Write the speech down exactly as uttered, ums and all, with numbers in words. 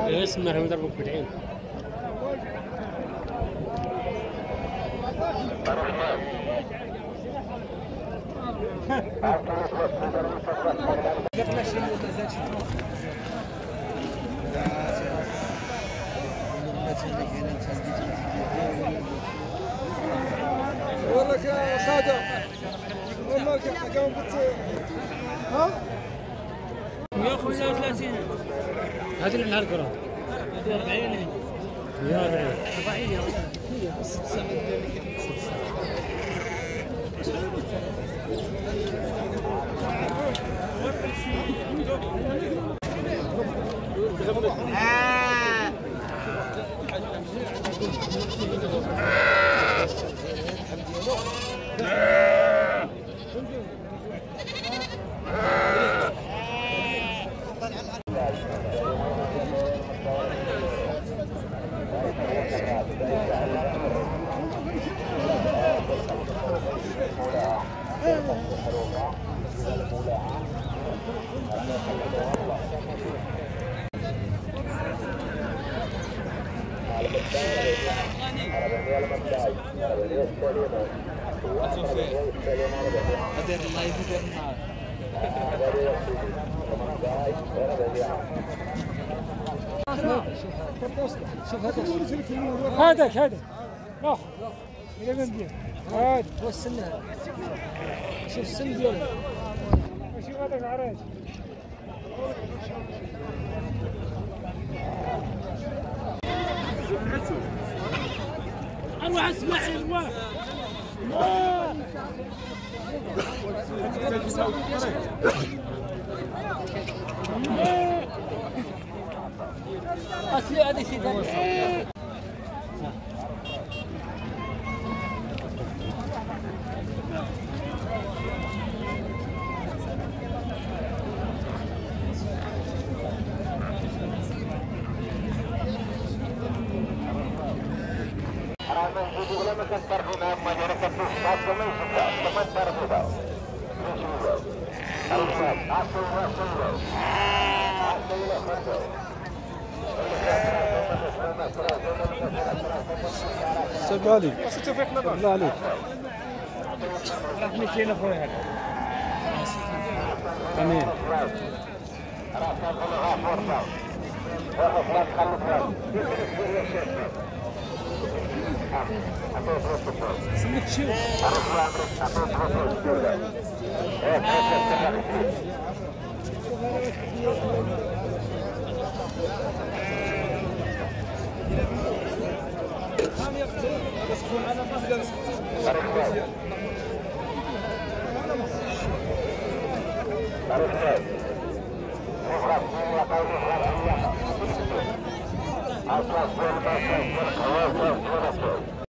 اسمه هم ضربك بالعين. وراك يا خادم والله كم قلت ها مئة وخمسة وثلاثين هذه اللي نهار كره هذه أربعين مئة وأربعين أربعين ست ساعات ست هذاك هذا روح الى منديل هذا هو السن هذا شوف السن ديالو ماشي هذاك عراج اروح اسمع اروح اصلي هذه شي ثاني سلام عليك الله عليك راه مشينا خويا هذا امين سميت شو I'll